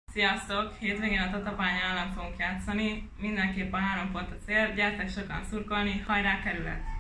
Sziasztok! Hétvégén a Tatabánya ellen fogunk játszani. Mindenképp a 3 pont a cél. Gyertek sokan szurkolni, hajrá kerület!